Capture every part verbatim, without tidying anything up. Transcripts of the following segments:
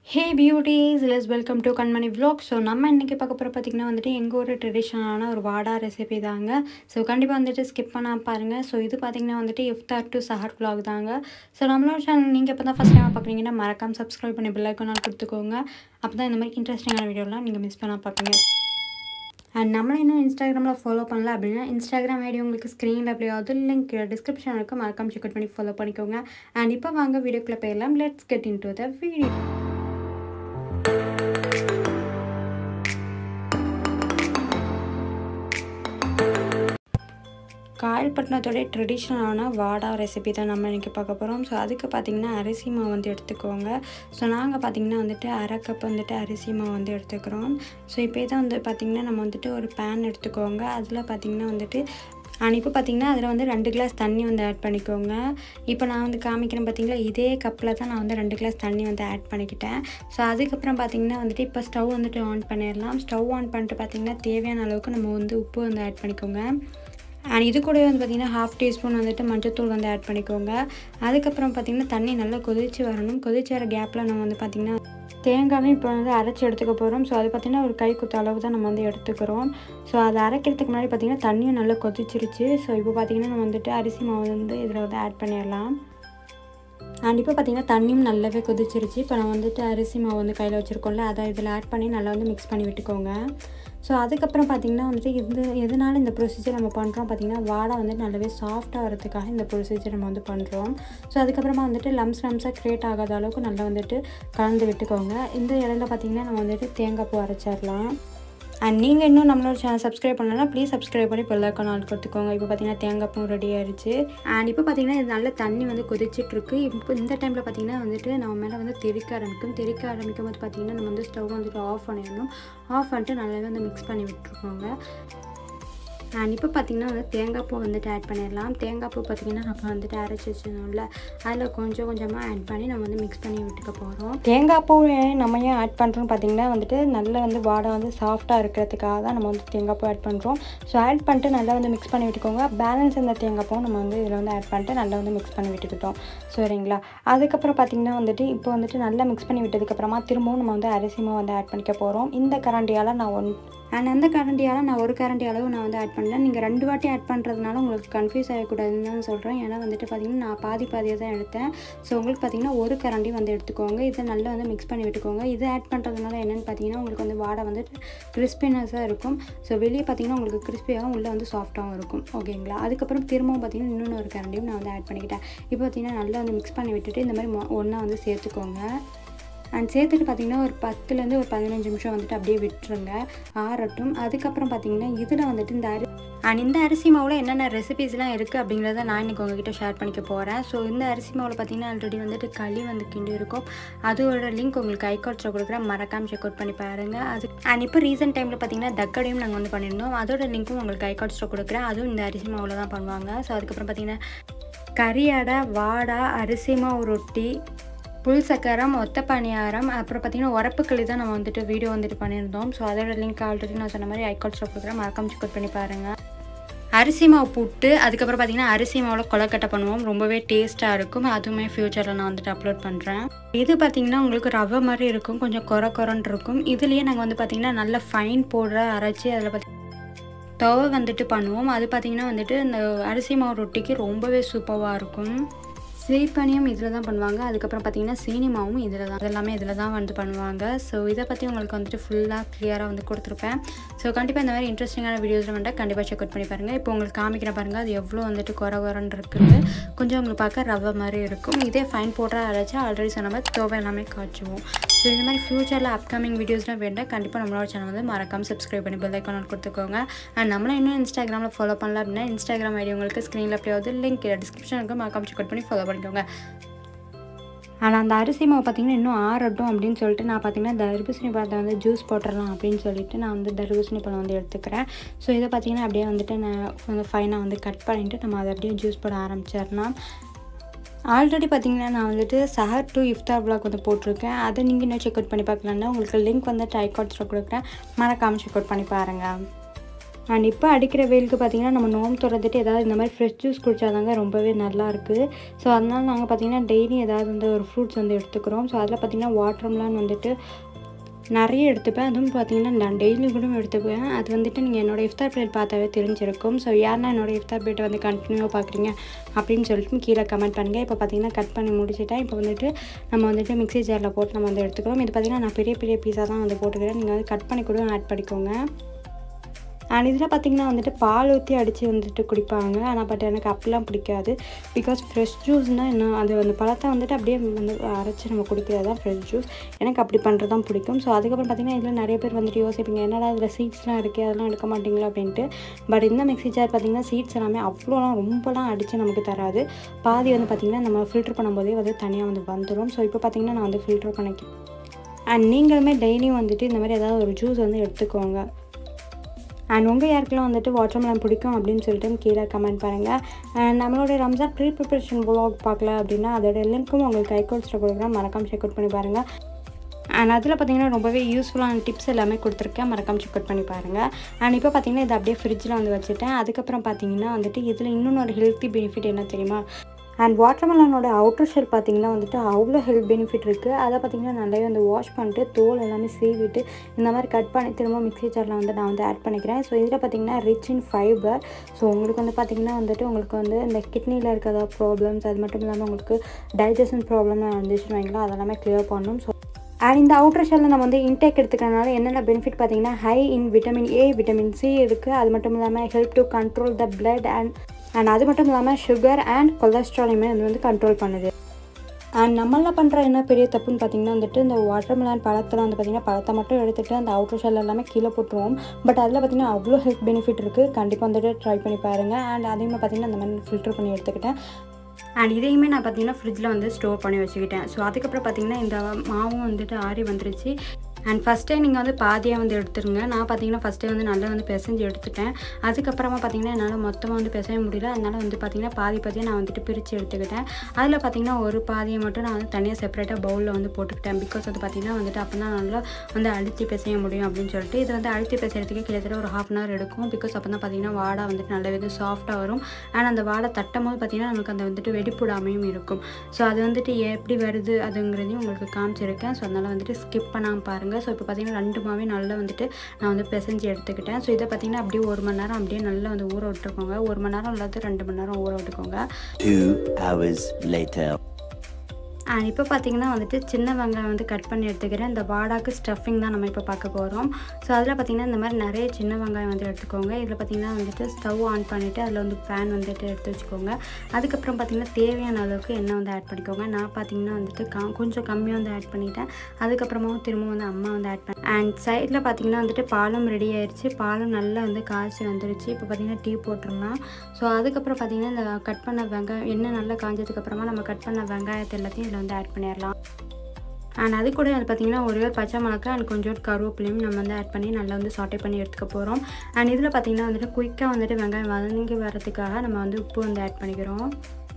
Hey beauties, let's welcome to kanmanivlogs. So நம்ம இன்னைக்கு பார்க்க போற பாத்தீங்கன்னா வந்துட்டு எங்க ஒரு ட்ரெடிஷனலான ஒரு வாடா ரெசிபி தாங்க. சோ கண்டிப்பா வந்துட்டு ஸ்கிப் பண்ணாம பாருங்க. சோ இது பாத்தீங்கன்னா வந்துட்டு iftar to suhoor vlog தாங்க. சோ நம்மளோட சேனல் நீங்க இப்பதான் ஃபர்ஸ்ட் டைம் பார்க்கறீங்கன்னா மறக்காம subscribe பண்ணி bell icon ஆல் கொடுத்துக்கோங்க. அப்பதான் இந்த மாதிரி இன்ட்ரஸ்டிங்கான வீடியோலாம் நீங்க மிஸ் பண்ணாம பார்ப்பீங்க. And நம்மள இன்னும் Instagramல ஃபாலோ பண்ணல அப்படினா Instagram ஐடி உங்களுக்கு ஸ்கிரீன்ல ப்ளே ஆகுது லிங்க் டிஸ்கிரிப்ஷன்ல இருக்கு மறக்காம செக் பண்ணி ஃபாலோ பண்ணிக்கோங்க. And இப்போ வாங்க வீடியோக்குள்ள போயிடலாம். Let's get into the video. kayalpatnatோட ட்ரெடிஷனலான வாடா ரெசிபி தான் நம்ம இன்னைக்கு பார்க்க போறோம். சோ அதுக்கு பாத்தீங்கன்னா அரிசி மாவு வந்து எடுத்துக்கோங்க. சோ நாங்க பாத்தீங்கன்னா வந்துட்டு அரை கப் வந்துட்டு அரிசி மாவு வந்து எடுத்துக்கறோம். சோ இப்போ இத வந்து பாத்தீங்கன்னா நம்ம வந்துட்டு ஒரு pan எடுத்துக்கோங்க. அதுல பாத்தீங்கன்னா வந்துட்டு அண்ட் இப்போ பாத்தீங்கன்னா அதுல வந்து ரெண்டு கிளாஸ் தண்ணி வந்து ஆட் பண்ணிக்கோங்க. இப்போ நான் வந்து காமிக்கிறேன் பாத்தீங்களா இதே கப்ல தான் நான் வந்து ரெண்டு கிளாஸ் தண்ணி வந்து ஆட் பண்ணிக்கிட்டேன். சோ அதுக்கு அப்புறம் பாத்தீங்கன்னா வந்துட்டு இப்போ ஸ்டவ் வந்துட்டு ஆன் பண்ணிரலாம். ஸ்டவ் ஆன் பண்ணிட்டு பாத்தீங்கன்னா தேவையான அளவுக்கு நம்ம வந்து உப்பு வந்து ஆட் பண்ணிக்கோங்க. And இது கூட வந்து பாத்தீங்கன்னா half teaspoon வந்துட்டு மஞ்சள்தூள் வந்து ஆட் பண்ணிக்கோங்க. அதுக்கு அப்புறம் பாத்தீங்கன்னா தண்ணி நல்லா கொதிச்சு வரணும். கொதிச்சு வர கேப்ல நம்ம வந்து பாத்தீங்கன்னா தேங்காவை இப்போ வந்து அரைச்சு எடுத்துக்க போறோம். சோ அது பாத்தீங்கன்னா ஒரு கை குத்து அளவு தான் நம்ம வந்து எடுத்துக்கறோம். சோ அது அரைக்கிறதுக்கு முன்னாடி பாத்தீங்கன்னா தண்ணியும் நல்லா கொதிச்சிருச்சு. சோ இப்போ பாத்தீங்கன்னா நம்ம வந்துட்டு அரிசி மாவு வந்து இதல வந்து ஆட் பண்ணிரலாம். And இப்போ பாத்தீங்கன்னா தண்ணியும் நல்லாவே கொதிச்சிருச்சு. இப்போ நான் வந்துட்டு அரிசி மாவு வந்து கையில வச்சிருக்கோம்ல அத இதல ஆட் பண்ணி நல்லா வந்து mix பண்ணி விட்டுக்கோங்க. சோ அதுக்கு அப்புறம் பாத்தீங்கன்னா வந்துட்டு இது எதனால இந்த ப்ரொசீஜர் நம்ம பண்றோம் பாத்தீங்கன்னா வாடா வந்து நல்லாவே சாஃப்ட்டா வரதுக்காக இந்த ப்ரொசீஜர் நம்ம வந்து பண்றோம். சோ அதுக்கு அப்புறமா வந்துட்டு லம்ஸ் லம்ஸா கிரியேட் ஆகாத அளவுக்கு நல்லா வந்துட்டு கலந்து விட்டுக்கோங்க. இந்த இடையில பாத்தீங்கன்னா நம்ம வந்துட்டு தேங்காய் பூ அரைச்சிரலாம். And நீங்க இன்னும் நம்மளோட சேனல் சப்ஸ்கிரைப் பண்ணலனா ப்ளீஸ் சப்ஸ்கிரைப் பண்ணி பெல் ஐகான் ஆல் கொடுத்துக்கோங்க. இப்போ பாத்தீங்கன்னா தேங்காய் பூ ரெடி ஆயிருச்சு. And இப்போ பாத்தீங்கன்னா இது நல்ல தண்ணி வந்து கொதிச்சிட்டு இருக்கு. இப்போ இந்த டைம்ல பாத்தீங்கன்னா வந்துட்டு நம்ம மேல வந்து தெறிக்க ஆரம்பிக்கும். தெறிக்க ஆரம்பிக்கும் போது பாத்தீங்கன்னா நம்ம வந்து ஸ்டவ் வந்துட்டு ஆஃப் பண்ணிடணும். ஆஃப் பண்ணிட்டு நல்லா வந்து mix பண்ணி விட்டுக்கோங்க. And இப்போ பாத்தீங்கன்னா வந்து தேங்காய் பூ வந்துட்டு ஆட் பண்ணிரலாம். தேங்காய் பூ பாத்தீங்கன்னா நம்ம வந்துட்டு அரைச்சு வச்சிருந்தோம்ல அதுல கொஞ்சம் கொஞ்சமா ஆட் பண்ணி நம்ம வந்து mix பண்ணி விட்டுக்க போறோம். தேங்காய் பூ நம்ம ஏன் ஆட் பண்றோம் பாத்தீங்கன்னா வந்துட்டு நல்லா வந்து வாடா வந்து சாஃப்ட்டா இருக்கிறதுக்காக தான் நம்ம வந்து தேங்காய் பூ ஆட் பண்றோம். சோ ஆட் பண்ணிட்டு நல்லா வந்து mix பண்ணி விட்டுக்கோங்க. பேலன்ஸ் இந்த தேங்காய் பூ நம்ம வந்து இதல வந்து ஆட் பண்ணிட்டு நல்லா வந்து mix பண்ணி விட்டுக்கிட்டோம். சரிங்களா? அதுக்கு அப்புறம் பாத்தீங்கன்னா வந்துட்டு இப்போ வந்துட்டு நல்லா mix பண்ணி விட்டதுக்கு அப்புறமா திரும்பவும் நம்ம வந்து அரிசி மாவு வந்து ஆட் பண்ணிக்க போறோம். இந்த கரண்டியால நான் ஒன் and அந்த கரண்டியால நான் ஒரு கரண்டி அளவு நான் வந்து ஆட் பண்ணேன். நீங்க ரெண்டு வாட்டி ஆட் பண்றதுனால உங்களுக்கு கன்ஃபியூஸ் ஆக கூடாதுன்னு தான் சொல்றேன். ஏனா வந்துட்டு பாத்தீங்கன்னா நான் பாதி பாதியா தான் எடுத்தேன். சோ உங்களுக்கு பாத்தீங்கன்னா ஒரு கரண்டி வந்து எடுத்துக்கோங்க. இத நல்லா வந்து mix பண்ணி விட்டுக்கோங்க. இது ஆட் பண்றதுனால என்னன்னு பாத்தீங்கன்னா உங்களுக்கு வந்து வாடா வந்து கிறிஸ்பினஸா இருக்கும். சோ வெளிய பாத்தீங்கன்னா உங்களுக்கு கிறிஸ்பியாவும் உள்ள வந்து சாஃப்ட்டாவும் இருக்கும். ஓகேங்களா? அதுக்கு அப்புறம் திரும்பவும் பாத்தீங்கன்னா இன்னொரு ஒரு கரண்டியும் நான் வந்து ஆட் பண்ணிக்கிட்டேன். இப்போ பாத்தீங்கன்னா நல்லா வந்து mix பண்ணி விட்டுட்டு இந்த மாதிரி ஒண்ணா வந்து சேர்த்துக்கோங்க. And சேர்த்துட்டு பாத்தீங்கன்னா ஒரு பத்துல இருந்து ஒரு பதினஞ்சு நிமிஷம் வந்துட்டு அப்படியே விட்டுருங்க ஆறட்டும். அதுக்கு அப்புறம் பாத்தீங்கன்னா இதுல வந்துட்டு இந்த and இந்த அரிசி மாவுல என்னென்ன ரெசிபீஸ்லாம் இருக்கு அப்படிங்கறத நான் இன்னைக்கு உங்ககிட்ட ஷேர் பண்ணிக்க போறேன். சோ இந்த அரிசி மாவுல பாத்தீங்கன்னா ஆல்ரெடி வந்துட்டு களி வந்து கிண்டி இருக்கும். அதோட லிங்க் உங்களுக்கு ஐகார்ட்ஸ்ல கொடுக்கிறேன். மறக்காம செக் அவுட் பண்ணி பாருங்க. அது and இப்போ ரீசன்ட் டைம்ல பாத்தீங்கன்னா தக்கடையும் நாங்க வந்து பண்ணிருந்தோம். அதோட லிங்க்கும் உங்களுக்கு ஐகார்ட்ஸ்ல கொடுக்கிறேன். அதுவும் இந்த அரிசி மாவுல தான் பண்ணுவாங்க. சோ அதுக்கு அப்புறம் பாத்தீங்கன்னா கறியடை, வாடா, அரிசி மாவு ரொட்டி, புல் சக்கரம், ஒத்த பணியாரம், அப்புறம் பாத்தீங்கன்னா உரப்புக்களி தான் நம்ம வந்துட்டு வீடியோ வந்துட்டு பண்ணிருந்தோம். சோ அதோட லிங்க் ஆல்ரெடி நான் சொன்ன மாதிரி ஐகார்ட்ஸ்ல கொடுக்கிறேன். மறக்காம செக் அவுட் பண்ணி பாருங்க. அரிசி மாவு புட்டு, அதுக்கு அப்புறம் பாத்தீங்கன்னா அரிசி மாவுல கொலக்கட்டை பண்ணுவோம். ரொம்பவே டேஸ்டா இருக்கும். அதுவுமே ஃபியூச்சர்ல நான் வந்துட்டு அப்லோட் பண்றேன். இது பாத்தீங்கன்னா உங்களுக்கு ரவை மாதிரி இருக்கும். கொஞ்சம் கொர கொரன்னு இருக்கும். இதுலயே நாங்க வந்து பாத்தீங்கன்னா நல்ல ஃபைன் பவுடரா அரைச்சு அதுல பாத்தீங்கன்னா தவை வந்துட்டு பண்ணுவோம். அது பாத்தீங்கன்னா வந்துட்டு இந்த அரிசி மாவு ரொட்டிக்கு ரொம்பவே சூப்பரா இருக்கும். சீப்பனியும் இதில் தான் பண்ணுவாங்க. அதுக்கப்புறம் பார்த்தீங்கன்னா சீனி மாவும் இதில் தான் எல்லாமே இதில் தான் வந்து பண்ணுவாங்க. ஸோ இதை பற்றி உங்களுக்கு வந்துட்டு ஃபுல்லாக கிளியராக வந்து கொடுத்துருப்பேன். ஸோ கண்டிப்பாக இந்த மாதிரி இன்ட்ரெஸ்டிங்கான வீடியோஸ் வந்துட்டு கண்டிப்பாக செக் அவுட் பண்ணி பாருங்கள். இப்போ உங்களுக்கு காமிக்கிற பாருங்கள் அது எவ்வளோ வந்துட்டு குறை குறன்னு இருக்குது. கொஞ்சம் உங்களுக்கு பார்க்க ரவை மாதிரி இருக்கும். இதே ஃபைன் பவுடராக அரைச்சா ஆல்ரெடி சொன்ன மாதிரி தோவை எல்லாமே காய்ச்சுவோம். ஸோ இந்த மாதிரி ஃபியூச்சரில் அப்கமிங் வீடியோஸ்லாம் வேண்டாம் கண்டிப்பாக நம்மளோட சேனல் வந்து மறக்காம சப்ஸ்கிரைப் பண்ணி பெல் ஐகான் கொடுத்துக்கோங்க. அண்ட் நம்மளும் இன்னும் இன்ஸ்டாகிராமில் ஃபாலோ பண்ணலாம் அப்படின்னா இன்ஸ்டாகிராம் ஐடி உங்களுக்கு ஸ்க்ரீனில் ப்ளே ஆகுது லிங்க் டிஸ்கிரிப்ஷனுக்கு மறக்காம செக் அவுட் பண்ணி ஃபாலோ பண்ணிக்கோங்க. ஆனால் அந்த அரிசி மாவு பார்த்தீங்கன்னா இன்னும் ஆறட்டும் அப்படின்னு சொல்லிட்டு நான் பார்த்தீங்கன்னா தர்பூசணி பழத்தை வந்து ஜூஸ் போட்டுடலாம் அப்படின்னு சொல்லிட்டு நான் வந்து தர்பூசணி பழம் வந்து எடுத்துக்கிறேன். ஸோ இதை பார்த்தீங்கன்னா அப்படியே வந்துட்டு நான் கொஞ்சம் ஃபைனாக வந்து கட் பண்ணிவிட்டு நம்ம அதை அப்படியே ஜூஸ் போட ஆரம்பிச்சிடலாம். ஆல்ரெடி பார்த்தீங்கன்னா நான் வந்துட்டு சஹர் டு இஃப்தார் vlog வந்து போட்டிருக்கேன். அதை நீங்கள் இன்னும் செக் அவுட் பண்ணி பார்க்கலான்னா உங்களுக்கு லிங்க் வந்துட்டு ஐகார்ட்ஸில் கொடுக்குறேன். மறக்காம செக் அவுட் பண்ணி பாருங்கள். அண்ட் இப்போ அடிக்கிற வெயிலுக்கு பார்த்திங்கன்னா நம்ம நோம்பு திறந்துட்டு ஏதாவது இந்த மாதிரி ஃப்ரெஷ் ஜூஸ் குடித்தாதாங்க ரொம்பவே நல்லாயிருக்கு. ஸோ அதனால் நாங்கள் பார்த்திங்கன்னா டெய்லி ஏதாவது வந்து ஒரு ஃப்ரூட்ஸ் வந்து எடுத்துக்கிறோம். ஸோ அதில் பார்த்திங்கன்னா வாட்டர்மெலன் வந்துட்டு நிறைய எடுத்துப்பேன். அதுவும் பார்த்திங்கன்னா நான் டெய்லி கூட எடுத்துக்குவேன். அது வந்துட்டு நீங்கள் என்னோடய இஃப்தார் பிளேட் பார்த்தாவே தெரிஞ்சிருக்கும். ஸோ யாருன்னா என்னோடய இஃப்தார் பிளேட்டை வந்து கண்டினியூவாக பார்க்குறீங்க அப்படின்னு சொல்லிட்டு கீழே கமெண்ட் பண்ணுங்கள். இப்போ பார்த்திங்கன்னா கட் பண்ணி முடிச்சுட்டேன். இப்போ வந்துட்டு நம்ம வந்துட்டு மிக்ஸி ஜாரில் போட்டு நம்ம வந்து எடுத்துக்கிறோம். இது பார்த்திங்கன்னா நான் பெரிய பெரிய பீஸாக தான் வந்து போட்டுக்கிறேன். நீங்கள் வந்து கட் பண்ணி கூட ஆட் பண்ணிக்கோங்க. அண்ட் இதில் பார்த்திங்கன்னா வந்துட்டு பால் ஊற்றி அடித்து வந்துட்டு குடிப்பாங்க. ஆனால் பட் எனக்கு அப்படிலாம் பிடிக்காது. பிகாஸ் ஃப்ரெஷ் ஜூஸ்னால் என்ன, அது அந்த பழத்தை வந்துட்டு அப்படியே வந்து அரைச்சி நம்ம குடிக்கிறது தான் ஃப்ரெஷ் ஜூஸ். எனக்கு அப்படி பண்ணுறது தான் பிடிக்கும். ஸோ அதுக்கப்புறம் பார்த்திங்கன்னா இதில் நிறைய பேர் வந்துட்டு யோசிப்பீங்க, என்னடா இதில் சீட்ஸ்லாம் இருக்குது, அதெல்லாம் எடுக்க மாட்டிங்களா அப்படின்ட்டு. பட் இந்த மிக்ஸி ஜார் பார்த்திங்கன்னா சீட்ஸ் எல்லாமே அவ்வளோலாம் ரொம்பலாம் அடித்து நமக்கு தராது. பாதி வந்து பார்த்திங்கன்னா நம்ம ஃபில்டர் பண்ணும்போதே வந்து தனியாக வந்து வந்துடும். ஸோ இப்போ பார்த்திங்கன்னா நான் வந்து ஃபில்டர் பண்ணிக்கிறேன். அண்ட் நீங்களுமே டெய்லியும் வந்துட்டு இந்த மாதிரி ஏதாவது ஒரு ஜூஸ் வந்து எடுத்துக்கோங்க. அண்ட் உங்கள் யாருக்கெல்லாம் வந்துட்டு வாட்டர்மெலன் பிடிக்கும் அப்படின்னு சொல்லிட்டு கீழே கமெண்ட் பண்ணுங்கள். அண்ட் நம்மளோட ரம்ஜான் ப்ரீ ப்ரிப்பரேஷன் வ்ளாக் பார்க்கல அப்படின்னா அதோட லிங்க்கும் உங்களுக்கு ஐகான்ஸில் கொடுக்குறேன், மறக்காம செக் அவுட் பண்ணி பாருங்கள். அண்ட் அதில் பார்த்திங்கன்னா ரொம்பவே யூஸ்ஃபுல்லான டிப்ஸ் எல்லாமே கொடுத்துருக்கேன், மறக்காம செக் அவுட் பண்ணி பாருங்கள். அண்ட் இப்போ பார்த்திங்கன்னா இதை அப்படியே ஃப்ரிட்ஜில் வந்து வச்சுட்டேன். அதுக்கப்புறம் பார்த்திங்கன்னா வந்துட்டு இதில் இன்னொன்று ஒரு ஹெல்த்தி பெனிஃபிட் என்ன தெரியுமா, அண்ட் வாட்டர்மெலனோட அவுட்டர் ஷெல் பார்த்திங்கன்னா வந்துட்டு அவ்வளோ ஹெல்த் பெனிஃபிட் இருக்குது. அதை பார்த்திங்கன்னா நல்லாவே வந்து வாஷ் பண்ணிட்டு தோல் எல்லாமே சீவிட்டு இந்த மாதிரி கட் பண்ணி திரும்ப மிக்ஸி ஜாரில் வந்து நான் வந்து ஆட் பண்ணிக்கிறேன். ஸோ இதில் பார்த்திங்கன்னா ரிச் இன் ஃபைபர். ஸோ உங்களுக்கு வந்து பார்த்திங்கன்னா வந்துட்டு உங்களுக்கு வந்து இந்த கிட்னியில் இருக்கிற ப்ராப்ளம்ஸ், அது மட்டும் இல்லாமல் உங்களுக்கு டைஜஷன் ப்ராப்ளம்லாம் இருந்துச்சுன்னு வைங்களா, அதெல்லாமே கிளியர் பண்ணணும். ஸோ அண்ட் இந்த அவுட்டர் ஷெல்லில் நம்ம வந்து இன்டேக் எடுத்துக்கிறனால என்னென்ன பெனிஃபிட் பார்த்திங்கன்னா high in vitamin A, vitamin C இருக்குது. அது மட்டும் இல்லாமல் help to control the blood and and அது மட்டும் இல்லாமல் சுகர் அண்ட் கொலஸ்ட்ராலையுமே அது வந்து கண்ட்ரோல் பண்ணுது. அண்ட் நம்மளாம் பண்ணுற என்ன பெரிய தப்புன்னு பார்த்திங்கன்னா வந்துட்டு இந்த வாட்டர்மெலன் பழத்தில் வந்து பார்த்திங்கன்னா பழத்தை மட்டும் எடுத்துகிட்டு அந்த அவுட்டர் ஷெல் எல்லாமே கீழே போட்டுருவோம். பட் அதில் பார்த்திங்கன்னா அவ்வளோ ஹெல்த் பெனிஃபிட் இருக்குது. கண்டிப்பாக வந்துட்டு ட்ரை பண்ணி பாருங்கள். அண்ட் அதையுமே பார்த்திங்கன்னா அந்த மாதிரி ஃபில்டர் பண்ணி எடுத்துக்கிட்டேன். அண்ட் இதையுமே நான் பார்த்திங்கன்னா ஃப்ரிட்ஜில் வந்து ஸ்டோர் பண்ணி வச்சுக்கிட்டேன். ஸோ அதுக்கப்புறம் பார்த்திங்கன்னா இந்த மாவும் வந்துட்டு ஆறி வந்துருச்சு. அண்ட் ஃபஸ்ட்டே நீங்கள் வந்து பாதியாக வந்து எடுத்துருங்க. நான் பார்த்தீங்கன்னா ஃபஸ்ட்டே வந்து நல்லா வந்து பிசைஞ்சு எடுத்துட்டேன். அதுக்கப்புறமா பார்த்தீங்கன்னா என்னால் மொத்தமாக வந்து பிசைய முடியல. அதனால் வந்து பார்த்திங்கன்னா பாதி பாதியாக நான் வந்துட்டு பிரித்து எடுத்துக்கிட்டேன். அதில் பார்த்திங்கன்னா ஒரு பாதியை மட்டும் நான் வந்து தனியாக செப்பரேட்டாக பவுலில் வந்து போட்டுக்கிட்டேன். பிகாஸ் வந்து பார்த்திங்கன்னா வந்துட்டு அப்போ தான் நல்லா வந்து அழுத்தி பிசைய முடியும் அப்படின்னு சொல்லிட்டு. இது வந்து அழுத்தி பிசைறதுக்கே கிட்டத்தட்ட ஒரு ஹாஃப் அன் ஹவர் எடுக்கும். பிகாஸ் அப்போ தான் பார்த்திங்கன்னா வாடை வந்துட்டு நல்லா வந்து சாஃப்ட்டாக வரும். அண்ட் அந்த வாடை தட்டும் போது பார்த்திங்கன்னா நமக்கு அந்த வந்துட்டு வெடிப்புடாமையும் இருக்கும். ஸோ அது வந்துட்டு எப்படி வருது அதுங்கிறதையும் உங்களுக்கு காமிச்சிருக்கேன். ஸோ அதனால் வந்துட்டு ஸ்கிப் பண்ணாமல் பாருங்கள். ஸோ இப்போ பார்த்திங்கன்னா ரெண்டு மாவே நல்லா வந்துட்டு நான் வந்து பிசைஞ்சு எடுத்துக்கிட்டேன். ஸோ இதை பார்த்திங்கன்னா அப்படியே ஒரு மணி நேரம் அப்படியே நல்லா வந்து ஊற விட்டுருக்கோங்க. ஒரு மணி நேரம் இல்லாத ரெண்டு மணி நேரம் ஊற விட்டுக்கோங்க. two hours later. அண்ட் இப்போ பார்த்திங்கன்னா வந்துட்டு சின்ன வெங்காயம் வந்து கட் பண்ணி எடுத்துக்கிறேன். இந்த வாடாக்கு ஸ்டஃபிங் தான் நம்ம இப்போ பார்க்க போகிறோம். ஸோ அதில் பார்த்திங்கன்னா இந்த மாதிரி நிறைய சின்ன வெங்காயம் வந்து எடுத்துக்கோங்க. இதில் பார்த்திங்கன்னா வந்துட்டு ஸ்டவ் ஆன் பண்ணிவிட்டு அதில் வந்து பேன் வந்துட்டு எடுத்து வச்சுக்கோங்க. அதுக்கப்புறம் பார்த்திங்கன்னா தேவையான அளவுக்கு எண்ணெய் வந்து ஆட் பண்ணிக்கோங்க. நான் பார்த்திங்கன்னா வந்துட்டு கா கொஞ்சம் கம்மியாக வந்து ஆட் பண்ணிட்டேன். அதுக்கப்புறமாவும் திரும்ப வந்து அம்மா வந்து ஆட் பண்ணேன். அண்ட் சைடில் பார்த்திங்கன்னா வந்துட்டு பாலும் ரெடி ஆயிடுச்சு. பாலும் நல்லா வந்து காய்ச்சி வந்துருச்சு. இப்போ பார்த்திங்கன்னா டீ போட்டுடலாம். ஸோ அதுக்கப்புறம் பார்த்திங்கன்னா இந்த கட் பண்ண வெங்காயம் எண்ணெய் நல்லா காஞ்சதுக்கப்புறமா நம்ம கட் பண்ண வெங்காயத்தை எல்லாத்தையும் வந்து ஆட் பண்ணிடலாம். அண்ட் அது கூட அது பார்த்திங்கன்னா ஒரே பச்சை மிளகாய் அண்ட் கொஞ்சம் கருவேப்பிலையும் நம்ம வந்து ஆட் பண்ணி நல்லா வந்து சாட்டே பண்ணி எடுத்துக்க போகிறோம். அண்ட் இதில் பார்த்திங்கன்னா வந்துட்டு குயிக்காக வந்துட்டு வெங்காயம் வதங்கி வரதுக்காக நம்ம வந்து உப்பு வந்து ஆட் பண்ணிக்கிறோம்.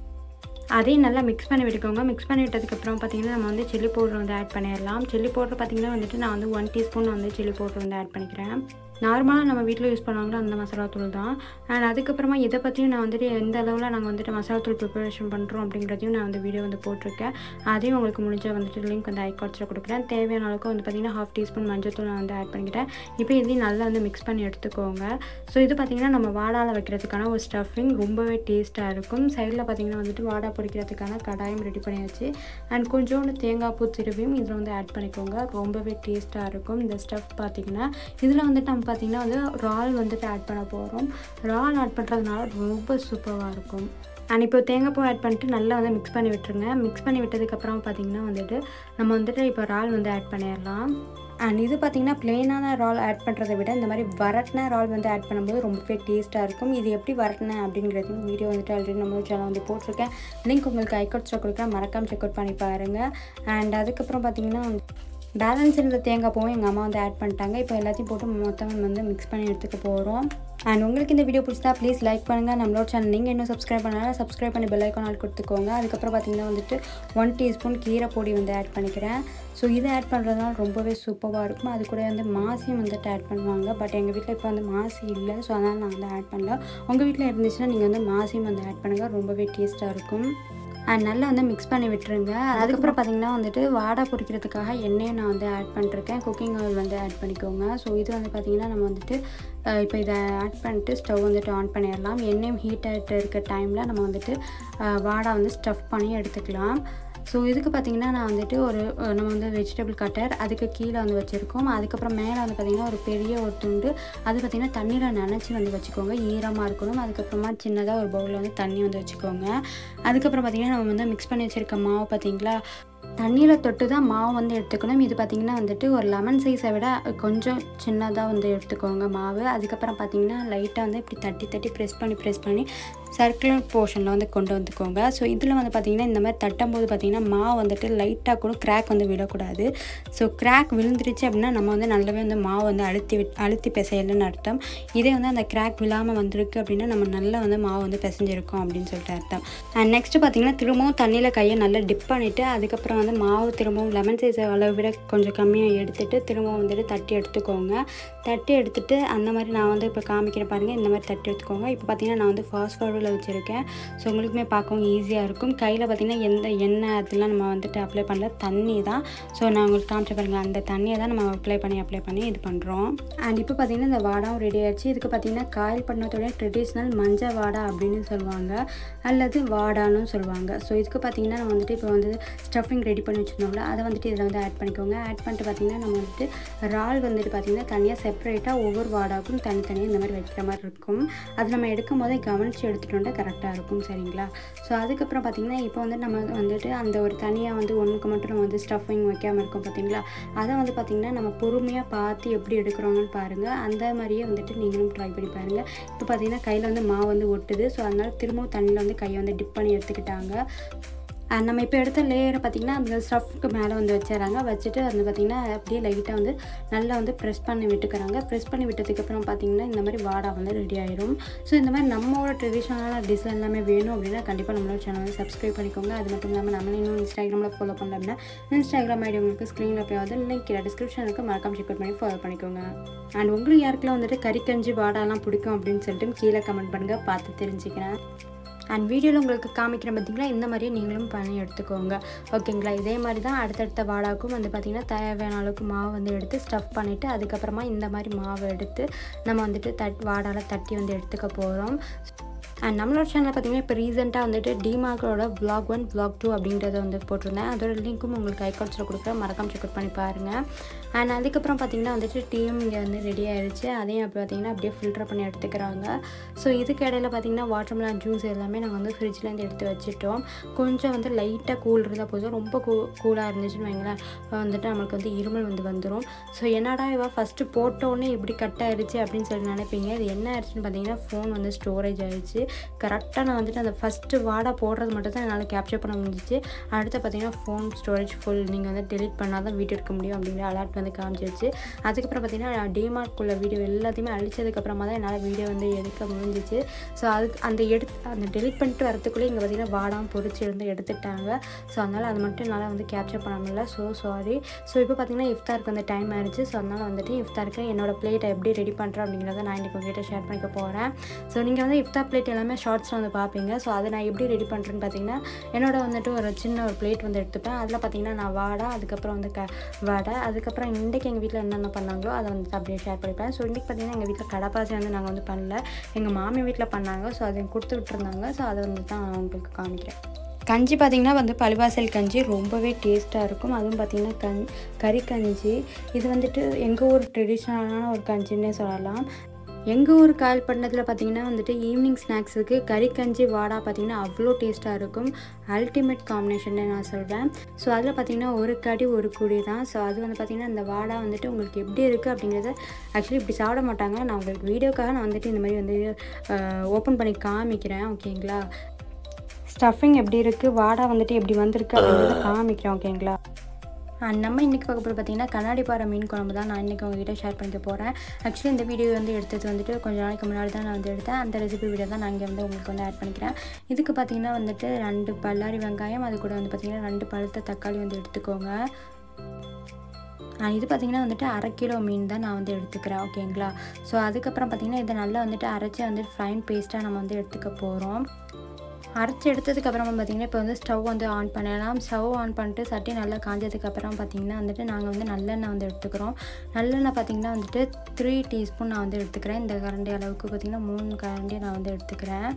அதையும் நல்லா மிக்ஸ் பண்ணி விட்டுக்கோங்க. மிக்ஸ் பண்ணி விட்டதுக்கப்புறம் பார்த்திங்கன்னா நம்ம வந்து சில்லி பவுடர் வந்து ஆட் பண்ணிடலாம். சில்லி பவுடர் பார்த்திங்கன்னா வந்துட்டு நான் வந்து ஒன் டீஸ்பூன் வந்து சில்லி பவுடர் வந்து ஆட் பண்ணிக்கிறேன். நார்மலாக நம்ம வீட்டில் யூஸ் பண்ணுவாங்களோ அந்த மசாலா தூள் தான். அண்ட் அதுக்கப்புறமா இதை பற்றியும் நான் வந்துட்டு எந்த அளவில் நாங்கள் வந்துட்டு மசாலா தூள் ப்ரிப்பரேஷன் பண்ணுறோம் அப்படிங்கிறதையும் நான் வந்து வீடியோ வந்து போட்டிருக்கேன். அதையும் உங்களுக்கு முடிஞ்சால் வந்துட்டு லிங்க் வந்து ஐகார்ட்ஸில் கொடுக்குறேன். தேவையான அளவுக்கு வந்து பார்த்திங்கன்னா ஹாஃப் டீஸ்பூன் மஞ்சள் தூள் நான் வந்து ஆட் பண்ணிக்கிட்டேன். இப்போ இதையும் நல்லா வந்து மிக்ஸ் பண்ணி எடுத்துக்கோங்க. ஸோ இது பார்த்திங்கன்னா நம்ம வாடாவில் வைக்கிறதுக்கான ஒரு ஸ்டஃபிங் ரொம்பவே டேஸ்ட்டாக இருக்கும். சைடில் பார்த்திங்கன்னா வந்துட்டு வாடா பொரிக்கிறதுக்கான கடாயம் ரெடி பண்ணியாச்சு. அண்ட் கொஞ்சோண்டு தேங்காய் பூ திருவியும் இதில் வந்து ஆட் பண்ணிக்கோங்க. ரொம்பவே டேஸ்ட்டாக இருக்கும் இந்த ஸ்டஃப் பார்த்திங்கன்னா. இதில் வந்துட்டு நம்ம பார்த்திங்கன்னா வந்து இறால் வந்துட்டு ஆட் பண்ண போகிறோம். இறால் ஆட் பண்ணுறதுனால ரொம்ப சூப்பராக இருக்கும். அண்ட் இப்போ தேங்காய் பூ ஆட் பண்ணிட்டு நல்லா வந்து மிக்ஸ் பண்ணி விட்டுருங்க. மிக்ஸ் பண்ணி விட்டதுக்கப்புறம் பார்த்திங்கன்னா வந்துட்டு நம்ம வந்துட்டு இப்போ இறால் வந்து ஆட் பண்ணிடலாம். அண்ட் இது பார்த்திங்கன்னா ப்ளெயினான இறால் ஆட் பண்ணுறதை விட இந்த மாதிரி வரட்டின இறால் வந்து ஆட் பண்ணும்போது ரொம்பவே டேஸ்ட்டாக இருக்கும். இது எப்படி வரட்டினேன் அப்படிங்கிறதையும் வீடியோ வந்துட்டு ஆல்ரெடி நம்ம சேனல் வந்து போட்டிருக்கேன். லிங்க் உங்களுக்கு ஐகார்ட்ஸில் கொடுக்குறேன், மறக்காமல் செக் அவுட் பண்ணி பாருங்கள். அண்ட் அதுக்கப்புறம் பார்த்திங்கன்னா பேலன்ஸ் இருந்த தேங்காய் பூவும் எங்கள் அம்மா வந்து ஆட் பண்ணிட்டாங்க. இப்போ எல்லாத்தையும் போட்டு மொத்தமாக வந்து மிக்ஸ் பண்ணி எடுத்துக்க போகிறோம். அண்ட் உங்களுக்கு இந்த வீடியோ பிடிச்சா ப்ளீஸ் லைக் பண்ணுங்கள். நம்மளோட சேனல் நீங்கள் இன்னும் சப்ஸ்கிரைப் பண்ணாலும் சப்ஸ்கிரைப் பண்ணி பெல் ஐக்கான் ஆல் கொடுத்துக்கோங்க. அதுக்கப்புறம் பார்த்திங்கன்னா வந்துட்டு ஒன் டீஸ்பூன் கீரை பொடி வந்து ஆட் பண்ணிக்கிறேன். ஸோ இதை ஆட் பண்ணுறதுனால ரொம்பவே சூப்பராக இருக்கும். அது கூட வந்து மாசியும் வந்துட்டு ஆட் பண்ணுவாங்க. பட் எங்கள் வீட்டில் இப்போ வந்து மாசி இல்லை, ஸோ அதனால் நான் வந்து ஆட் பண்ணல. உங்கள் வீட்டில் இருந்துச்சுன்னா நீங்கள் வந்து மாசியும் வந்து ஆட் பண்ணுங்கள், ரொம்பவே டேஸ்ட்டாக இருக்கும். அண்ட் நல்லா வந்து மிக்ஸ் பண்ணி விட்டுருங்க. அதுக்கப்புறம் பார்த்திங்கன்னா வந்துட்டு வாடை பொரிக்கிறதுக்காக எண்ணெயை நான் வந்து ஆட் பண்ணிருக்கேன். குக்கிங் ஆயில் வந்து ஆட் பண்ணிக்கோங்க. ஸோ இது வந்து பார்த்திங்கன்னா நம்ம வந்துட்டு இப்போ இதை ஆட் பண்ணிட்டு ஸ்டவ் வந்துட்டு ஆன் பண்ணிடலாம். எண்ணெயும் ஹீட் ஆகிட்டு இருக்க டைமில் நம்ம வந்துட்டு வாடை வந்து ஸ்டஃப் பண்ணி எடுத்துக்கலாம். ஸோ இதுக்கு பார்த்திங்கன்னா நான் வந்துட்டு ஒரு நம்ம வந்து வெஜிடபிள் கட்டர் அதுக்கு கீழே வந்து வச்சுருக்கோம். அதுக்கப்புறம் மேலே வந்து பார்த்திங்கன்னா ஒரு பெரிய ஒரு துண்டு அது பார்த்திங்கன்னா தண்ணியில் நனைச்சி வந்து வச்சுக்கோங்க, ஈரமாக இருக்கணும். அதுக்கப்புறமா சின்னதாக ஒரு பவுலில் வந்து தண்ணி வந்து வச்சுக்கோங்க. அதுக்கப்புறம் பார்த்திங்கன்னா நம்ம வந்து மிக்ஸ் பண்ணி வச்சுருக்க மாவு பார்த்திங்களா, தண்ணியில் தொட்டு தான் மாவு வந்து எடுத்துக்கணும். இது பார்த்திங்கன்னா வந்துட்டு ஒரு லெமன் சைஸை விட கொஞ்சம் சின்னதாக வந்து எடுத்துக்கோங்க மாவு. அதுக்கப்புறம் பார்த்திங்கன்னா லைட்டாக வந்து இப்படி தட்டி தட்டி ப்ரெஸ் பண்ணி ப்ரெஸ் பண்ணி சர்க்குலர் போர்ஷனில் வந்து கொண்டு வந்துக்கோங்க. ஸோ இதில் வந்து பார்த்திங்கன்னா இந்த மாதிரி தட்டும்போது பார்த்திங்கன்னா மாவு வந்துட்டு லைட்டாக கூட கிராக் வந்து விழக்கூடாது. ஸோ கிராக் விழுந்துருச்சு அப்படின்னா நம்ம வந்து நல்லாவே வந்து மாவு வந்து அழுத்தி வி அழுத்தி பிசையலன்னு அர்த்தம். இதே வந்து அந்த கிராக் விழாமல் வந்திருக்கு அப்படின்னா நம்ம நல்லா வந்து மாவு வந்து பிசைஞ்சிருக்கோம் அப்படின்னு சொல்லிட்டு அர்த்தம். அண்ட் நெக்ஸ்ட்டு பார்த்திங்கன்னா திரும்பவும் தண்ணியில் கையை நல்லா டிப் பண்ணிவிட்டு அதுக்கப்புறம் வந்து மாவு திரும்பவும் லெமன் சைஸ் அளவு விட கொஞ்சம் கம்மியாக எடுத்துகிட்டு திரும்பவும் வந்துட்டு தட்டி எடுத்துக்கோங்க. தட்டி எடுத்துகிட்டு அந்த மாதிரி நான் வந்து இப்போ காமிக்கிறேன் பாருங்கள், இந்த மாதிரி தட்டி எடுத்துக்கோங்க. இப்போ பார்த்திங்கன்னா நான் வந்து ஃபாஸ்ட் ஃபார்வர்டில் வச்சுருக்கேன். ஸோ உங்களுக்குமே பார்க்கவும் ஈஸியாக இருக்கும். கையில் பார்த்திங்கன்னா எந்த எண்ணெய் அதெல்லாம் நம்ம வந்துட்டு அப்ளை பண்ணல, தண்ணி தான். ஸோ நான் உங்களுக்கு காமிச்ச பாருங்கள், அந்த தண்ணியை தான் நம்ம அப்ளை பண்ணி அப்ளை பண்ணி இது பண்ணுறோம். அண்ட் இப்போ பார்த்திங்கன்னா இந்த வாடாவும் ரெடி ஆகிடுச்சு. இதுக்கு பார்த்திங்கன்னா காயல்பட்னத்தோடைய ட்ரெடிஷ்னல் மஞ்சள் வாடா அப்படின்னு சொல்லுவாங்க, அல்லது வாடான்னு சொல்லுவாங்க. ஸோ இதுக்கு பார்த்திங்கன்னா நம்ம வந்துட்டு இப்போ வந்து ஸ்டஃபிங் ரெடி பண்ணி வச்சுருந்தோம்ல, அதை வந்துட்டு இதில் வந்து ஆட் பண்ணிக்கோங்க. ஆட் பண்ணிட்டு பார்த்திங்கன்னா நம்ம வந்துட்டு இறால் வந்துட்டு பார்த்திங்கன்னா தனியாக செப்பரேட்டாக ஒவ்வொரு வாடாக்கும் தனித்தனியாக இந்த மாதிரி வைக்கிற மாதிரி இருக்கும். அது நம்ம எடுக்கும் போதே கவனித்து எடுத்துகிட்டு வந்தால் கரெக்டாக இருக்கும், சரிங்களா? ஸோ அதுக்கப்புறம் பார்த்திங்கன்னா இப்போ வந்து நம்ம வந்துட்டு அந்த ஒரு தனியாக வந்து ஒன்றுக்கு மட்டும் நம்ம வந்து ஸ்டஃபிங் வைக்காமல் இருக்கோம் பார்த்திங்களா, அதை வந்து பார்த்திங்கன்னா நம்ம பொறுமையாக பார்த்து எப்படி எடுக்கிறோங்கன்னு பாருங்கள். அந்த மாதிரியே வந்துட்டு நீங்களும் ட்ரை பண்ணி பாருங்கள். இப்போ பார்த்திங்கன்னா கையில் வந்து மாவு வந்து ஒட்டுது. ஸோ அதனால் திரும்பவும் தண்ணியில் வந்து கையை வந்து டிப் பண்ணி எடுத்துக்கிட்டாங்க. நம்ம இப்போ எடுத்த லேயரை பார்த்திங்கன்னா அந்த ஸ்டஃப்க்கு மேலே வந்து வச்சிடறாங்க. வச்சுட்டு வந்து பார்த்திங்கன்னா அப்படியே லைட்டாக வந்து நல்லா வந்து ப்ரெஸ் பண்ணி விட்டுக்கிறாங்க. ப்ரெஸ் பண்ணி விட்டதுக்கப்புறம் பார்த்திங்கன்னா இந்த மாதிரி வாடா வந்து ரெடி ஆயிடும். ஸோ இந்த மாதிரி நம்மளோட ட்ரெடிஷ்னலான டிஷ் எல்லாமே வேணும் அப்படின்னா கண்டிப்பாக நம்மளோட சேனல் வந்து சப்ஸ்கிரைப் பண்ணிக்கோங்க. அது மட்டும் இல்லாமல் நம்மள இன்னும் இன்ஸ்டாகிராமில் ஃபாலோ பண்ணல அப்படின்னா இன்ஸ்டாகிராம் ஐடி உங்களுக்கு ஸ்க்ரீனில் போயாவது லிங்க் கீழே டிஸ்கிரிப்ஷனுக்கு மறக்காம செக் பண்ணி ஃபாலோ பண்ணிக்கோங்க. அண்ட் உங்களுக்கு யாருக்கெல்லாம் வந்துட்டு கறிக்கஞ்சி வாடாலாம் பிடிக்கும் அப்படின்னு சொல்லிட்டு கீழே கமெண்ட் பண்ணுங்கள், பார்த்து தெரிஞ்சுக்கிறேன். அண்ட் வீடியோவில் உங்களுக்கு காமிக்கிறேன் பார்த்திங்களா, இந்த மாதிரியே நீங்களும் பண்ணி எடுத்துக்கோங்க, ஓகேங்களா? இதே மாதிரி தான் அடுத்தடுத்த வாடாக்கும் வந்து பார்த்திங்கன்னா தேவையான அளவுக்கு மாவு வந்து எடுத்து ஸ்டஃப் பண்ணிவிட்டு அதுக்கப்புறமா இந்த மாதிரி மாவு எடுத்து நம்ம வந்துட்டு தட் வாடால் தட்டி வந்து எடுத்துக்க போகிறோம். அண்ட் நம்மளோட சேனலில் பார்த்திங்கன்னா இப்போ ரீசெண்டாக வந்துட்டு டிமார்க்கோட விளாக் ஒன் விளாக் டூ அப்படின்றத வந்து போட்டிருந்தேன். அதோட லிங்க்கும் உங்களுக்கு ஐகான்ஸில் கொடுக்குறேன், மறக்காம செக் பண்ணி பாருங்கள். அண்ட் அதுக்கப்புறம் பார்த்திங்கன்னா வந்துட்டு டீயும் இங்கே வந்து ரெடி ஆகிடுச்சு. அதையும் அப்போ பார்த்திங்கன்னா அப்படியே ஃபில்டர் பண்ணி எடுத்துக்கிறாங்க. ஸோ இதுக்கு இடையில பார்த்திங்கன்னா வாட்டர்மெலன் ஜூஸ் எல்லாமே நாங்கள் வந்து ஃப்ரிட்ஜ்லேருந்து எடுத்து வச்சுட்டோம். கொஞ்சம் வந்து லைட்டாக கூல் இருந்தால் போதும், ரொம்ப கூ கூலாக இருந்துச்சுன்னு வைங்களேன் வந்துட்டு நம்மளுக்கு வந்து இருமல் வந்து வந்துடும். ஸோ என்னடா இவ ஃபஸ்ட்டு போட்டோன்னே இப்படி கட் ஆகிடுச்சு அப்படின்னு சொல்லி நினைப்பீங்க. இது என்ன ஆயிடுச்சுன்னு பார்த்திங்கன்னா ஃபோன் வந்து ஸ்டோரேஜ் ஆகிடுச்சு. கரெக்டாக நான் வந்துட்டு அந்த ஃபஸ்ட்டு வாடா போடுறது மட்டும் தான் என்னால் கேப்சர் பண்ண முடிஞ்சிச்சு. அடுத்து பார்த்திங்கன்னா ஃபோன் ஸ்டோரேஜ் ஃபுல், நீங்கள் வந்து டெலிட் பண்ணால் தான் வீடியோ எடுக்க முடியும் அப்படிங்கிற அலர்ட் வந்து காமிச்சிருச்சு. அதுக்கப்புறம் பார்த்திங்கன்னா டிமார்க்குள்ள வீடியோ எல்லாத்தையுமே அழிச்சதுக்கப்புறமா தான் என்னால் வீடியோ வந்து எடுக்க முடிஞ்சிச்சு. ஸோ அதுக்கு அந்த எடுத்து அந்த டெலிட் பண்ணிட்டு வரத்துக்குள்ளே இங்கே பார்த்திங்கன்னா வாடாமல் பொறிச்சு இருந்து எடுத்துட்டாங்க. ஸோ அதனால் அது மட்டும் என்னால் வந்து கேப்சர் பண்ண முடியல, ஸோ சாரி. ஸோ இப்போ பார்த்திங்கன்னா இஃப்தாருக்கு வந்து டைம் ஆயிடுச்சு. ஸோ அதனால் வந்துட்டு இஃப்தாருக்கு என்னோடய பிளேட்டை எப்படி ரெடி பண்ணுறேன் அப்படிங்கிறத நான் இன்றைக்கி உங்கள்கிட்ட ஷேர் பண்ணிக்க போகிறேன். ஸோ நீங்கள் வந்து இஃப்தார் பிளேட் எல்லாமே ஷார்ட்ஸில் வந்து பார்ப்பீங்க. ஸோ அதை நான் எப்படி ரெடி பண்ணுறேன்னு பார்த்திங்கன்னா என்னோட வந்துட்டு ஒரு சின்ன ஒரு பிளேட் வந்து எடுத்துப்பேன். அதில் பார்த்திங்கன்னா நான் வாடை, அதுக்கப்புறம் வந்து க வடை, அதுக்கப்புறம் இன்றைக்கி எங்கள் வீட்டில் என்னென்ன பண்ணாங்களோ அதை வந்து அப்படியே ஷேர் பண்ணிப்பேன். ஸோ இன்றைக்கி பார்த்திங்கன்னா எங்கள் வீட்டில் கடப்பாசி வந்து நாங்கள் வந்து பண்ணல, எங்கள் மாமி வீட்டில் பண்ணாங்க. ஸோ அதை கொடுத்து விட்டுருந்தாங்க. ஸோ அதை வந்து தான் நான் உங்களுக்கு காமிக்கிறேன். கஞ்சி பார்த்திங்கன்னா வந்து பள்ளிவாசல் கஞ்சி ரொம்பவே டேஸ்ட்டாக இருக்கும். அதுவும் பார்த்திங்கன்னா கஞ் கறி கஞ்சி. இது வந்துட்டு எங்கள் ஊர் ட்ரெடிஷ்னலான ஒரு கஞ்சின்னே சொல்லலாம். எங்கள் ஊர் காயல்பட்னத்தில் பார்த்திங்கன்னா வந்துட்டு ஈவினிங் ஸ்நாக்ஸுக்கு கறி கஞ்சி வாடா பார்த்திங்கன்னா அவ்வளோ டேஸ்ட்டாக இருக்கும். அல்டிமேட் காம்பினேஷன்னு நான் சொல்கிறேன். ஸோ அதில் பார்த்திங்கன்னா ஒரு கடி ஒரு குடி தான். ஸோ அது வந்து பார்த்திங்கன்னா அந்த வாடா வந்துட்டு உங்களுக்கு எப்படி இருக்குது அப்படிங்கிறத ஆக்சுவலி இப்படி சாப்பிட மாட்டாங்க. நான் உங்களுக்கு வீடியோக்காக நான் வந்துட்டு இந்த மாதிரி வந்து ஓப்பன் பண்ணி காமிக்கிறேன், ஓகேங்களா? ஸ்டஃபிங் எப்படி இருக்குது, வாடா வந்துட்டு எப்படி வந்திருக்கு அப்படிங்கிறத காமிக்கிறேன், ஓகேங்களா? நம்ம இன்றைக்கி பார்க்க போகிற பார்த்திங்கன்னா கண்ணாடி பாறை மீன் குழம்பு தான் நான் இன்றைக்கி உங்ககிட்ட ஷேர் பண்ணிக்க போகிறேன். ஆக்சுவலி இந்த வீடியோ வந்து எடுத்தது வந்துட்டு கொஞ்சம் நாளைக்கு முன்னாடி தான் நான் வந்து எடுத்தேன். அந்த ரெசிபி வீடியோ தான் நான் இங்கே வந்து உங்களுக்கு வந்து ஆட் பண்ணிக்கிறேன். இதுக்கு பார்த்திங்கன்னா வந்துட்டு ரெண்டு பல்லாரி வெங்காயம், அது கூட வந்து பார்த்திங்கன்னா ரெண்டு பழுத்த தக்காளி வந்து எடுத்துக்கோங்க. இது பார்த்திங்கன்னா வந்துட்டு அரை கிலோ மீன் தான் நான் வந்து எடுத்துக்கிறேன். ஓகேங்களா? ஸோ அதுக்கப்புறம் பார்த்திங்கன்னா இதை நல்லா வந்துட்டு அரைச்சி வந்து ஃபைன் பேஸ்ட்டாக நம்ம வந்து எடுத்துக்க போகிறோம். அரைச்சி எடுத்ததுக்கப்புறமா பார்த்திங்கன்னா இப்போ வந்து ஸ்டவ் வந்து ஆன் பண்ணலாம். ஸ்டவ் ஆன் பண்ணிட்டு சட்டி நல்லா காஞ்சதுக்கப்புறம் பார்த்திங்கன்னா வந்துட்டு நாங்கள் வந்து நல்லெண்ணெய் வந்து எடுத்துக்கிறோம். நல்லெண்ணெய் பார்த்திங்கன்னா வந்துட்டு த்ரீ டீஸ்பூன் நான் வந்து எடுத்துக்கிறேன். இந்த கரண்டி அளவுக்கு பார்த்திங்கன்னா மூணு கரண்டி நான் வந்து எடுத்துக்கிறேன்.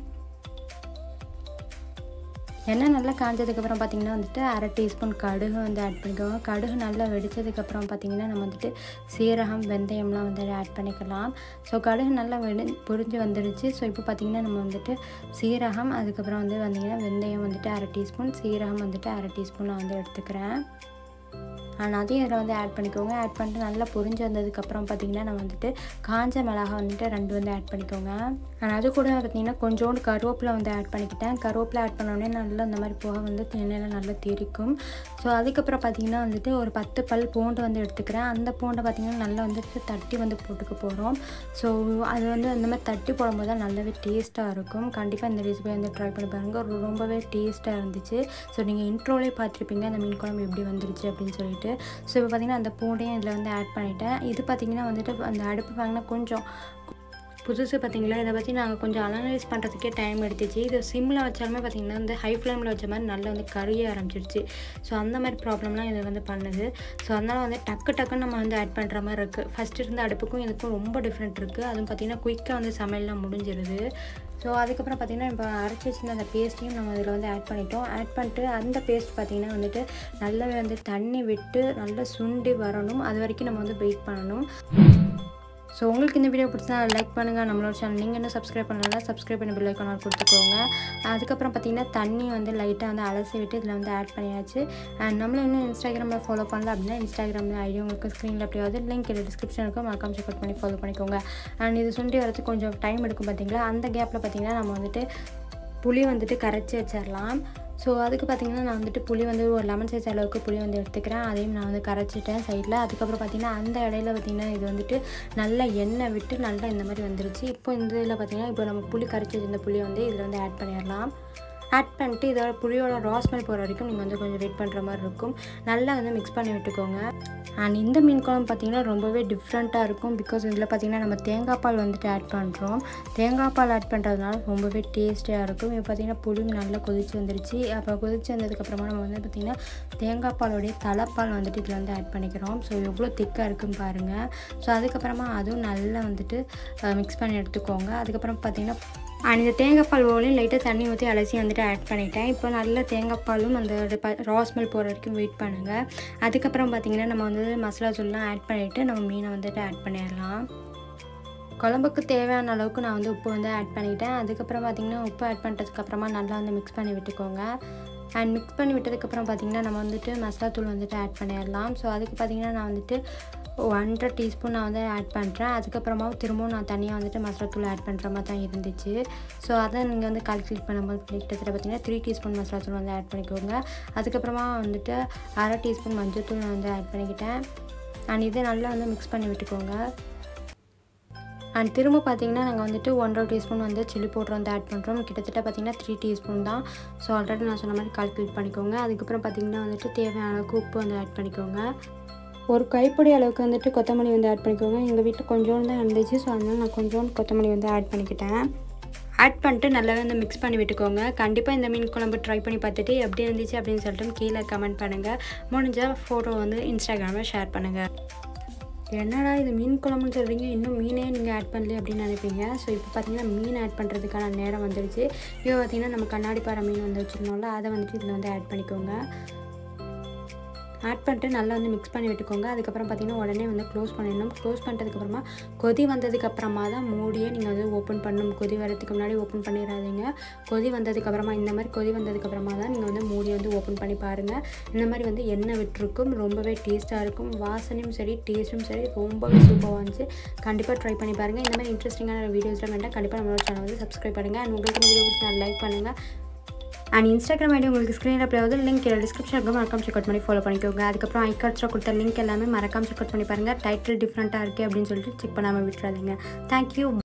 எண்ணெய் நல்லா காஞ்சதுக்கப்புறம் பார்த்திங்கன்னா வந்துட்டு அரை டீஸ்பூன் கடுகு வந்து ஆட் பண்ணிக்கோங்க. கடுகு நல்லா வெடித்ததுக்கப்புறம் பார்த்திங்கன்னா நம்ம வந்துட்டு சீரகம், வெந்தயம்லாம் வந்து ஆட் பண்ணிக்கலாம். ஸோ கடுகு நல்லா வெடி பொரிஞ்சு வந்துடுச்சு. ஸோ இப்போ பார்த்திங்கன்னா நம்ம வந்துட்டு சீரகம், அதுக்கப்புறம் வந்து பார்த்திங்கன்னா வெந்தயம் வந்துட்டு அரை டீஸ்பூன், சீரகம் வந்துட்டு அரை டீஸ்பூன் நான் வந்து எடுத்துக்கிறேன். ஆனால் அதையும் இதில் வந்து ஆட் பண்ணிக்கோங்க. ஆட் பண்ணிட்டு நல்லா பொரிஞ்சு வந்ததுக்கப்புறம் பார்த்திங்கன்னா நம்ம வந்துட்டு காஞ்ச மிளகா வந்துட்டு ரெண்டு வந்து ஆட் பண்ணிக்கோங்க. ஆனால் அது கூட பார்த்திங்கன்னா கொஞ்சோண்டு கருவேப்பிலை வந்து ஆட் பண்ணிக்கிட்டேன். கருவேப்பிலை ஆட் பண்ணோடனே நல்லா இந்த மாதிரி போக வந்து எண்ணெயில் நல்லா தெரிக்கும். ஸோ அதுக்கப்புறம் பார்த்திங்கன்னா வந்துட்டு ஒரு பத்து பல் பூண்டு வந்து எடுத்துக்கிறேன். அந்த பூண்டை பார்த்திங்கன்னா நல்லா வந்துட்டு தட்டி வந்து போட்டுக்க போகிறோம். ஸோ அது வந்து அந்த மாதிரி தட்டி போடும்போது தான் நல்லாவே டேஸ்ட்டாக இருக்கும். கண்டிப்பாக இந்த ரெசிபி வந்து ட்ரை பண்ணி பாருங்கள். ரொம்பவே டேஸ்ட்டாக இருந்துச்சு. ஸோ நீங்கள் இன்ட்ரோலே பார்த்துருப்பீங்க அந்த மீன் குழம்பு எப்படி வந்துருச்சு அப்படின்னு சொல்லிட்டு. ஸோ இப்போ பார்த்திங்கன்னா அந்த பூண்டையும் இதில் வந்து ஆட் பண்ணிட்டேன். இது பார்த்திங்கன்னா வந்துட்டு அந்த அடுப்பு பார்த்திங்கன்னா கொஞ்சம் புதுசு பார்த்திங்களா, இதை பற்றி நாங்கள் கொஞ்சம் அனலைஸ் பண்ணுறதுக்கே டைம் எடுத்துச்சு. இது சிம்மில் வச்சாலுமே பார்த்திங்கன்னா வந்து ஹை ஃப்ளேமில் வச்ச மாதிரி நல்லா வந்து கறிய ஆரம்பிச்சிருச்சு. ஸோ அந்த மாதிரி ப்ராப்ளம்லாம் இது வந்து பண்ணுது. ஸோ அதனால் வந்து டக்கு டக்குன்னு நம்ம வந்து ஆட் பண்ணுற மாதிரி இருக்குது. ஃபஸ்ட்டு இருந்த அடுப்புக்கும் இதுக்கும் ரொம்ப டிஃப்ரெண்ட் இருக்குது. அதுவும் பார்த்திங்கன்னா குயிக்காக வந்து சமையல்லாம் முடிஞ்சிருது. ஸோ அதுக்கப்புறம் பார்த்திங்கன்னா இப்போ அரைச்சி வச்சுருந்த அந்த பேஸ்ட்டையும் நம்ம அதில் வந்து ஆட் பண்ணிட்டோம். ஆட் பண்ணிட்டு அந்த பேஸ்ட் பார்த்திங்கன்னா வந்துட்டு நல்லாவே வந்து தண்ணி விட்டு நல்லா சுண்டி வரணும். அது வரைக்கும் நம்ம வந்து வெயிட் பண்ணணும். ஸோ உங்களுக்கு இந்த வீடியோ பிடிச்சா லைக் பண்ணுங்கள். நம்மளோட சேனல் நீங்கள் இன்னும் சப்ஸ்கிரைப் பண்ணலாம், சப்ஸ்கிரைப் பண்ணி பெல் ஐக்கான் கொடுத்துக்கோங்க. அதுக்கப்புறம் பார்த்திங்கன்னா தண்ணி வந்து லைட்டாக வந்து அலசி விட்டு இதில் வந்து ஆட் பண்ணியாச்சு. அண்ட் நம்மளும் இன்னும் இன்ஸ்டாகிராமில் ஃபாலோ பண்ணல அப்படின்னா இன்ஸ்டாகிராமில் ஐடி உங்களுக்கு ஸ்க்ரீனில் எப்படியாவது லிங்க் இல்லை டிஸ்கிரிப்ஷன் இருக்கும், மறக்காம செக் பண்ணி ஃபாலோ பண்ணிக்கோங்க. அண்ட் இது சுண்டி வரதுக்கு கொஞ்சம் டைம் எடுக்கும் பார்த்திங்களா. அந்த கேப்பில் பார்த்திங்கன்னா நம்ம வந்துட்டு புளி வந்துட்டு கரைச்சி வச்சிடலாம். ஸோ அதுக்கு பார்த்திங்கன்னா நான் வந்துட்டு புளி வந்து ஒரு லெமன் சைஸ் அளவுக்கு புளி வந்து எடுத்துக்கிறேன். அதையும் நான் வந்து கரைச்சிட்டேன் சைடில். அதுக்கப்புறம் பார்த்திங்கன்னா அந்த இடையில பார்த்திங்கன்னா இது வந்துட்டு நல்லா எண்ணெய் விட்டு நல்லா இந்த மாதிரி வந்துருச்சு. இப்போ இந்த இதில் பார்த்திங்கன்னா இப்போ நம்ம புளி கரைச்சி வச்சிருந்த புளியை வந்து இதில் வந்து ஆட் பண்ணிடலாம். ஆட் பண்ணிட்டு இதோட புளியோட ரா ஸ்மெல் போகிற வரைக்கும் நீங்கள் வந்து கொஞ்சம் வெயிட் பண்ணுற மாதிரி இருக்கும். நல்லா வந்து மிக்ஸ் பண்ணி விட்டுக்கோங்க. அண்ட் இந்த மீன் குழம்பு பார்த்திங்கன்னா ரொம்பவே டிஃப்ரெண்ட்டாக இருக்கும். பிகாஸ் இதில் பார்த்திங்கன்னா நம்ம தேங்காய் பால் வந்துட்டு ஆட் பண்ணுறோம். தேங்காய் பால் ஆட் பண்ணுறதுனால ரொம்பவே டேஸ்ட்டாக இருக்கும். இப்போ பார்த்திங்கன்னா புளி நல்லா கொதிச்சு வந்துருச்சு. அப்போ கொதிச்சு வந்ததுக்கப்புறமா நம்ம வந்து பார்த்திங்கன்னா தேங்காய் பாலோடைய தலைப்பால் வந்துட்டு இதில் வந்து ஆட் பண்ணிக்கிறோம். ஸோ எவ்வளோ திக்காக இருக்குன்னு பாருங்கள். ஸோ அதுக்கப்புறமா அதுவும் நல்லா வந்துட்டு மிக்ஸ் பண்ணி எடுத்துக்கோங்க. அதுக்கப்புறம் பார்த்திங்கன்னா அண்ட் இந்த தேங்காய் பால் ஓலையும் லைட்டாக தண்ணி ஊற்றி அலசி வந்துட்டு ஆட் பண்ணிட்டேன். இப்போ நல்ல தேங்காய் பாலும் அந்த ரா ஸ்மெல் போகிற வரைக்கும் வெயிட் பண்ணுங்கள். அதுக்கப்புறம் பார்த்திங்கன்னா நம்ம வந்து மசாலா தூள்லாம் ஆட் பண்ணிவிட்டு நம்ம மீனை வந்துட்டு ஆட் பண்ணிடலாம். குழம்புக்கு தேவையான அளவுக்கு நான் வந்து உப்பு வந்து ஆட் பண்ணிக்கிட்டேன். அதுக்கப்புறம் பார்த்திங்கன்னா உப்பு ஆட் பண்ணுறதுக்கப்புறமா நல்லா வந்து மிக்ஸ் பண்ணி விட்டுக்கோங்க. அண்ட் மிக்ஸ் பண்ணி விட்டதுக்கப்புறம் பார்த்திங்கன்னா நம்ம வந்துட்டு மசாலா தூள் வந்துட்டு ஆட் பண்ணிடலாம். ஸோ அதுக்கு பார்த்திங்கன்னா நான் வந்துட்டு ஒன்றரை டீஸ்பூன் நான் வந்து ஆட் பண்ணுறேன். அதுக்கப்புறமா திரும்பவும் நான் தனியாக வந்துட்டு மசாலா தூள் ஆட் பண்ணுற மாதிரி தான் இருந்துச்சு. ஸோ அதை நீங்கள் வந்து கால்குலேட் பண்ணும்போது கிட்டத்தட்ட பார்த்திங்கன்னா த்ரீ டீஸ்பூன் மசாலா தூள் வந்து ஆட் பண்ணிக்கோங்க. அதுக்கப்புறமா வந்துட்டு அரை டீஸ்பூன் மஞ்சள் தூள் நான் வந்து ஆட் பண்ணிக்கிட்டேன். அண்ட் இதை நல்லா வந்து மிக்ஸ் பண்ணி விட்டுக்கோங்க. அண்ட் திரும்ப பார்த்திங்கன்னா நாங்கள் வந்துட்டு ஒன்றரை டீஸ்பூன் வந்து சில்லி பவுடர் வந்து ஆட் பண்ணுறோம். கிட்டத்தட்ட பார்த்திங்கன்னா த்ரீ டீஸ்பூன் தான். ஸோ ஆல்ரெடி நான் சொன்ன மாதிரி கால்குலேட் பண்ணிக்கோங்க. அதுக்கப்புறம் பார்த்திங்கன்னா வந்துட்டு தேவையான அளவுக்கு உப்பு வந்து ஆட் பண்ணிக்கோங்க. ஒரு கைப்பிடி அளவுக்கு வந்துட்டு கொத்தமல்லி வந்து ஆட் பண்ணிக்கோங்க. எங்கள் வீட்டில் கொஞ்சோண்டு தான் இருந்துச்சு. ஸோ அதனால் நான் கொஞ்சோண்டு கொத்தமல்லி வந்து ஆட் பண்ணிக்கிட்டேன். ஆட் பண்ணிட்டு நல்லா வந்து மிக்ஸ் பண்ணி விட்டுக்கோங்க. கண்டிப்பாக இந்த மீன் குழம்பு ட்ரை பண்ணி பார்த்துட்டு எப்படி இருந்துச்சு அப்படின்னு சொல்லிட்டு கீழே கமெண்ட் பண்ணுங்கள். முடிஞ்சால் ஃபோட்டோ வந்து இன்ஸ்டாகிராமில் ஷேர் பண்ணுங்கள். என்னடா இது மீன் குழம்புன்னு சொல்கிறீங்க, இன்னும் மீனே நீங்கள் ஆட் பண்ணல அப்படின்னு நினைப்பீங்க. ஸோ இப்போ பார்த்திங்கன்னா மீன் ஆட் பண்ணுறதுக்கான நேரம் வந்துடுச்சு. இப்போ பார்த்திங்கன்னா நம்ம கண்ணாடி பாறை மீன் வந்து வச்சுருந்தோம்ல, அதை வந்துட்டு இதில் வந்து ஆட் பண்ணிக்கோங்க. ஆட் பண்ணிட்டு நல்லா வந்து மிக்ஸ் பண்ணி விட்டுக்கோங்க. அதுக்கப்புறம் பார்த்திங்கன்னா உடனே வந்து க்ளோஸ் பண்ணிடணும். க்ளோஸ் பண்ணுறதுக்கப்புறமா கொதி வந்ததுக்கப்புறமா தான் மூடியே நீங்கள் வந்து ஓப்பன் பண்ணணும். கொதி வரதுக்கு முன்னாடி ஓப்பன் பண்ணிடாதீங்க. கொதி வந்ததுக்கப்புறமா இந்த மாதிரி கொதி வந்ததுக்கப்புறமா தான் நீங்கள் வந்து மூடியை வந்து ஓப்பன் பண்ணி பாருங்கள். இந்த மாதிரி வந்து எண்ணெய் விட்டுருக்கும். ரொம்பவே டேஸ்ட்டாக இருக்கும். வாசனையும் சரி டேஸ்ட்டும் சரி ரொம்பவே சூப்பராக இருந்துச்சு. கண்டிப்பாக ட்ரை பண்ணி பாருங்கள். இந்த மாதிரி இன்ட்ரெஸ்டிங்கான வீடியோஸ்லாம் வேண்டாம் கண்டிப்பாக நம்மளோட சேனல் வந்து சப்ஸ்கிரைப் பண்ணுங்கள். அண்ட் உங்களுக்கு இந்த வீடியோ பிடிச்சா லைக் பண்ணுங்கள். அண்ட் இன்ஸ்டாகிராம் ஐடி உங்களுக்கு ஸ்க்ரீனில் ப்ளே ஆகுது, லிங்க் டிஸ்கிரிப்ஷன் இருக்கும், மறக்காம செக் அவுட் பண்ணி ஃபாலோ பண்ணிக்கோங்க. அதுக்கப்புறம் ஐகார்ட்ஸில் கொடுத்த லிங்க் எல்லாமே மறக்காம செக் அவுட் பண்ணி பாருங்கள். டைட்டில் டிஃப்ரெண்ட்டாக இருக்குது அப்படின்னு சொல்லிட்டு செக் பண்ணாமல் விட்டுறாதீங்க. தேங்க்யூ.